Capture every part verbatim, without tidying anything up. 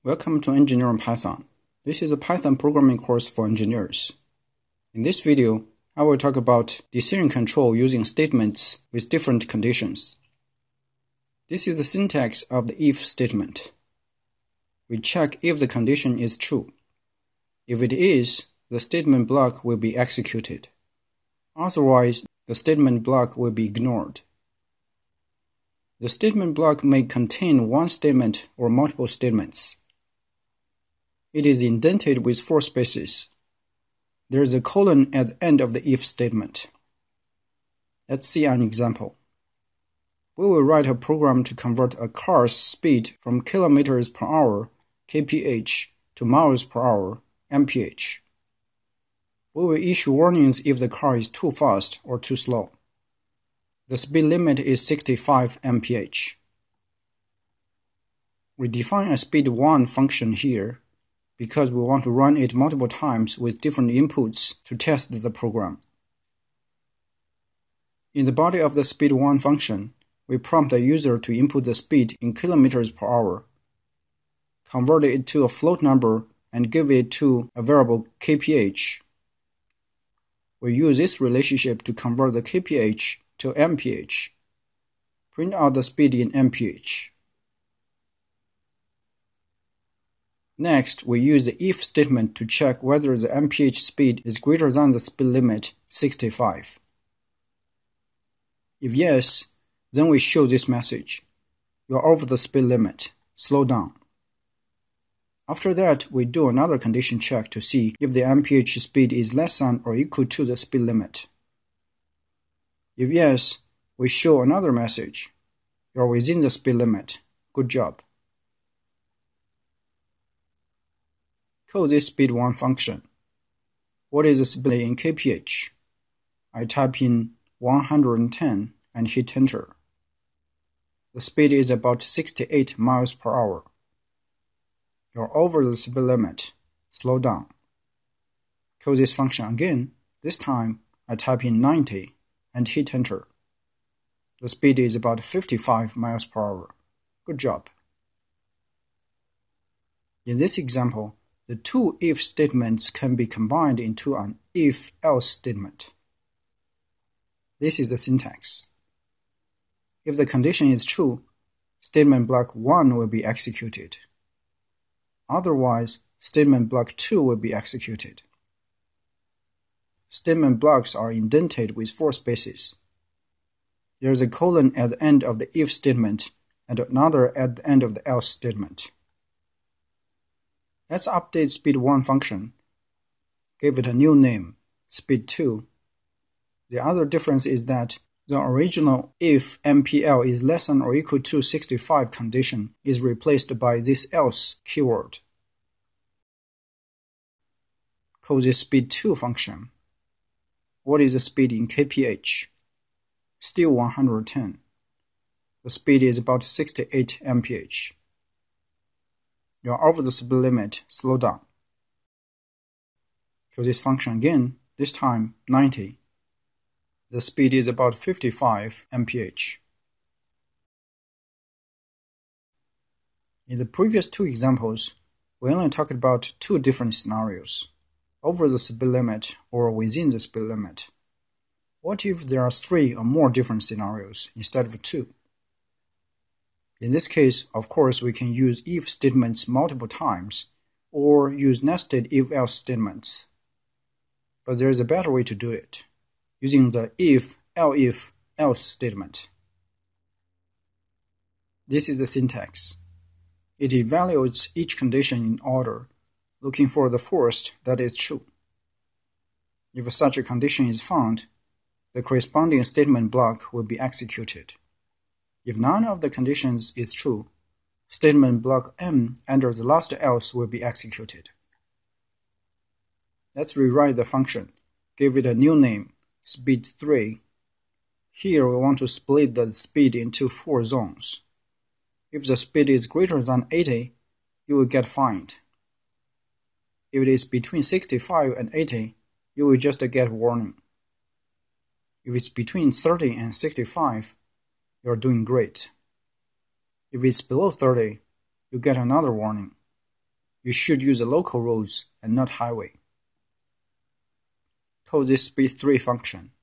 Welcome to Engineering Python. This is a Python programming course for engineers. In this video, I will talk about decision control using statements with different conditions. This is the syntax of the if statement. We check if the condition is true. If it is, the statement block will be executed. Otherwise, the statement block will be ignored. The statement block may contain one statement or multiple statements. It is indented with four spaces. There is a colon at the end of the if statement. Let's see an example. We will write a program to convert a car's speed from kilometers per hour (K P H) to miles per hour (M P H). We will issue warnings if the car is too fast or too slow. The speed limit is sixty-five miles per hour. We define a speed one function here because we want to run it multiple times with different inputs to test the program. In the body of the speed one function, we prompt the user to input the speed in kilometers per hour, convert it to a float number, and give it to a variable K P H. We use this relationship to convert the K P H to M P H. Print out the speed in M P H. Next, we use the if statement to check whether the M P H speed is greater than the speed limit sixty-five. If yes, then we show this message: you are over the speed limit, slow down. After that, we do another condition check to see if the M P H speed is less than or equal to the speed limit. If yes, we show another message: you are within the speed limit, good job. Code this speed one function. What is the speed in K P H? I type in one hundred ten and hit enter. The speed is about sixty-eight miles per hour. You're over the speed limit. Slow down. Code this function again. This time, I type in ninety and hit enter. The speed is about fifty-five miles per hour. Good job. In this example, the two if statements can be combined into an if-else statement. This is the syntax. If the condition is true, statement block one will be executed. Otherwise, statement block two will be executed. Statement blocks are indented with four spaces. There is a colon at the end of the if statement and another at the end of the else statement. Let's update speed one function. Give it a new name, speed two. The other difference is that the original if M P L is less than or equal to sixty-five condition is replaced by this else keyword. Code this speed two function. What is the speed in K P H? Still one hundred ten. The speed is about sixty-eight miles per hour. You are over the speed limit, slow down. Code this function again, this time ninety. The speed is about fifty-five miles per hour. In the previous two examples, we only talked about two different scenarios: over the speed limit or within the speed limit. What if there are three or more different scenarios instead of two? In this case, of course, we can use if statements multiple times or use nested if-else statements. But there is a better way to do it, using the if, elif, else statement. This is the syntax. It evaluates each condition in order, looking for the first that is true. If such a condition is found, the corresponding statement block will be executed. If none of the conditions is true, statement block M under the last else will be executed. Let's rewrite the function. Give it a new name, speed three. Here we want to split the speed into four zones. If the speed is greater than eighty, you will get fined. If it is between sixty-five and eighty, you will just get warning. If it's between thirty and sixty-five, you're doing great. If it's below thirty, you get another warning. You should use the local roads and not highway. Call this speed three function.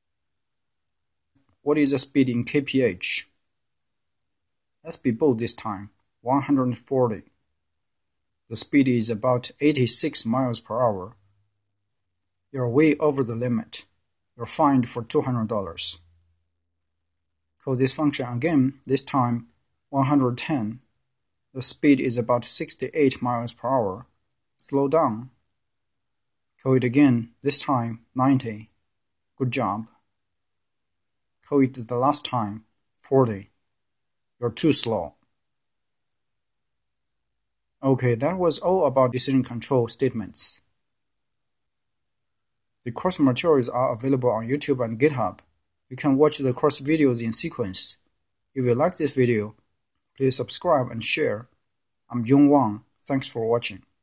What is the speed in K P H? Let's be bold this time, one hundred forty. The speed is about eighty-six miles per hour. You're way over the limit. You're fined for two hundred dollars. Call this function again, this time one hundred ten. The speed is about sixty-eight miles per hour. Slow down. Call it again, this time ninety. Good job. Call it the last time, forty. You're too slow. Okay, that was all about decision control statements. The course materials are available on YouTube and GitHub. You can watch the course videos in sequence. If you like this video, please subscribe and share. I'm Yong Wang. Thanks for watching.